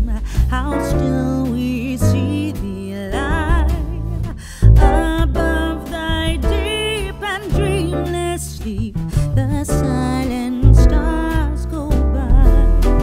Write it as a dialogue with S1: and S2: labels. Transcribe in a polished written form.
S1: how still we see thee lie above thy deep and dreamless sleep.